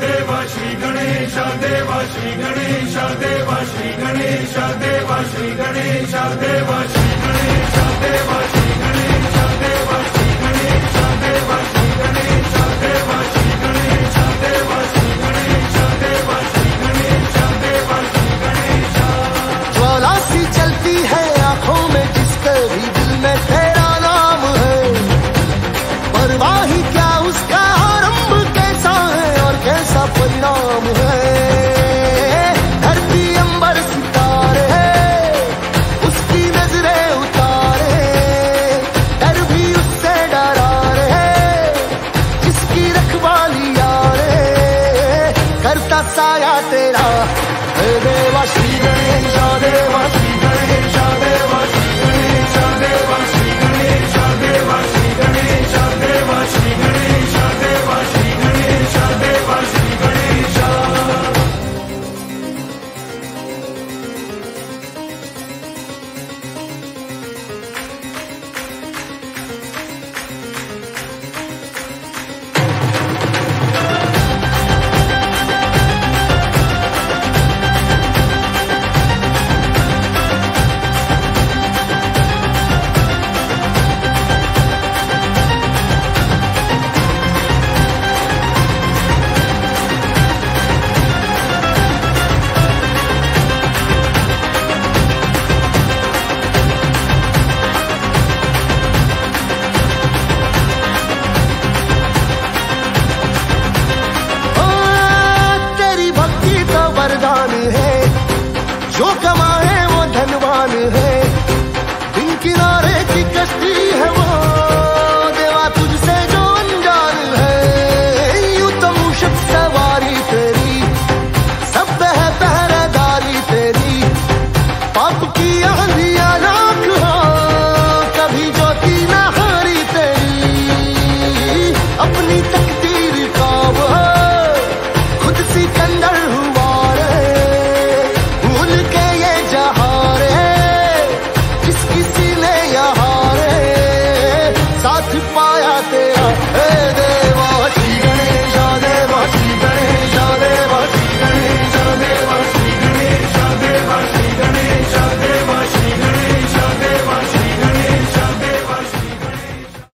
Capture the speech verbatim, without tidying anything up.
देवा श्री गणेश देवा श्री गणेश देवा श्री गणेश देवा श्री गणेश देवा श्री गणेश देवा श्री गणेश देवा श्री गणेश देवा श्री गणेश देवा श्री गणेश देवा श्री गणेश देवा श्री गणेश देवा श्री गणेश। ज्वाला सी चलती है आंखों में जिसके भी दिल में तेरा नाम है, परवाही क्या उसका आरंभ कैसा है और कैसा परिणाम है। धरती अंबर सितारे उसकी नजरें उतारे, डर भी उससे डरा रे जिसकी रखवाली यारे। करता साया तेरा हे देवा श्री गणेश देवा श्री गणेश